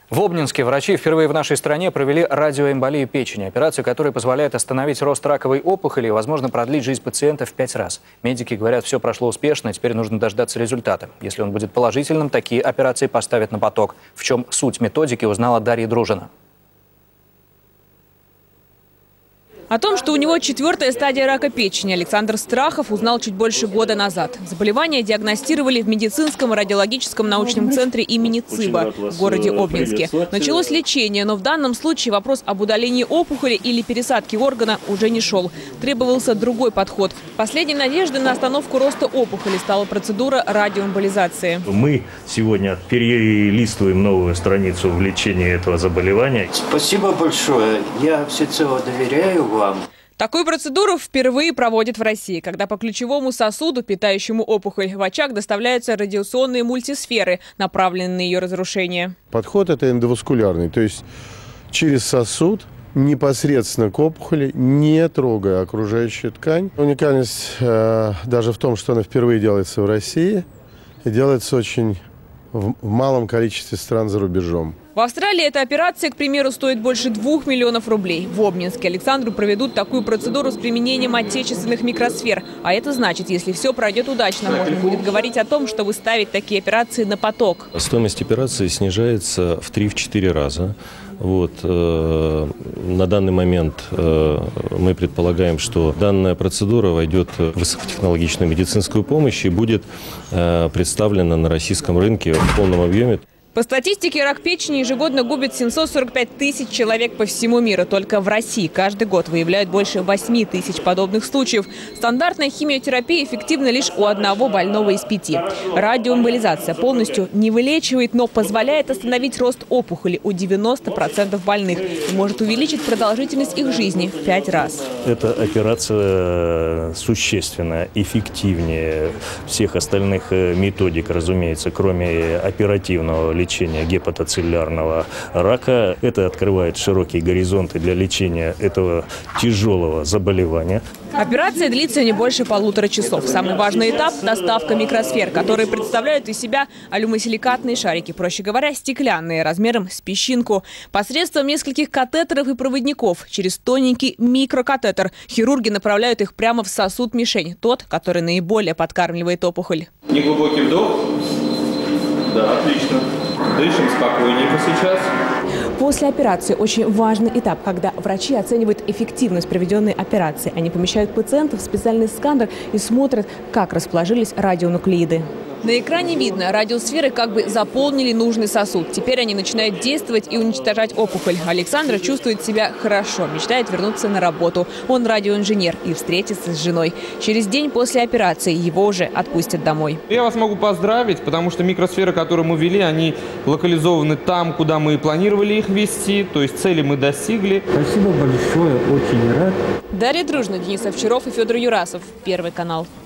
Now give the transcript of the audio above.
В Обнинске врачи впервые в нашей стране провели радиоэмболию печени. Операцию, которая позволяет остановить рост раковой опухоли и, возможно, продлить жизнь пациента в 5 раз. Медики говорят, все прошло успешно, теперь нужно дождаться результата. Если он будет положительным, такие операции поставят на поток. В чем суть методики, узнала Дарья Дружина. О том, что у него 4-я стадия рака печени, Александр Страхов узнал чуть больше года назад. Заболевание диагностировали в медицинском и радиологическом научном центре имени Цыба в городе Обнинске. Началось лечение, но в данном случае вопрос об удалении опухоли или пересадке органа уже не шел. Требовался другой подход. Последней надеждой на остановку роста опухоли стала процедура радиоэмболизации. Мы сегодня перелистываем новую страницу в лечении этого заболевания. Спасибо большое. Я всецело доверяю вам. Такую процедуру впервые проводят в России, когда по ключевому сосуду, питающему опухоль, в очаг доставляются радиационные мультисферы, направленные на ее разрушение. Подход это эндоваскулярный, то есть через сосуд непосредственно к опухоли, не трогая окружающую ткань. Уникальность даже в том, что она впервые делается в России и делается очень в малом количестве стран за рубежом. В Австралии эта операция, к примеру, стоит больше 2 миллионов рублей. В Обнинске Александру проведут такую процедуру с применением отечественных микросфер. А это значит, если все пройдет удачно, можно будет говорить о том, чтобы ставить такие операции на поток. Стоимость операции снижается в 3-4 раза. На данный момент мы предполагаем, что данная процедура войдет в высокотехнологичную медицинскую помощь и будет представлена на российском рынке в полном объеме. По статистике, рак печени ежегодно губит 745 тысяч человек по всему миру. Только в России каждый год выявляют больше 8 тысяч подобных случаев. Стандартная химиотерапия эффективна лишь у 1 больного из 5. Радиоэмболизация полностью не вылечивает, но позволяет остановить рост опухоли у 90% больных и может увеличить продолжительность их жизни в 5 раз. Эта операция существенно эффективнее всех остальных методик, разумеется, кроме оперативного лечения гепатоцеллярного рака. Это открывает широкие горизонты для лечения этого тяжелого заболевания. Операция длится не больше 1,5 часов. Самый важный этап – доставка микросфер, которые представляют из себя алюмосиликатные шарики, проще говоря, стеклянные, размером с песчинку. Посредством нескольких катетеров и проводников через тоненький микрокатетер хирурги направляют их прямо в сосуд-мишень, тот, который наиболее подкармливает опухоль. Неглубокий вдох. Да, отлично. Дышим спокойненько сейчас. После операции очень важный этап, когда врачи оценивают эффективность проведенной операции. Они помещают пациента в специальный сканер и смотрят, как расположились радионуклеиды. На экране видно, радиосферы как бы заполнили нужный сосуд. Теперь они начинают действовать и уничтожать опухоль. Александр чувствует себя хорошо, мечтает вернуться на работу. Он радиоинженер и встретится с женой. Через день после операции его уже отпустят домой. Я вас могу поздравить, потому что микросферы, которые мы ввели, они локализованы там, куда мы и планировали их ввести. То есть цели мы достигли. Спасибо большое, очень рад. Дарья Дружина, Денис Овчаров и Федор Юрасов. Первый канал.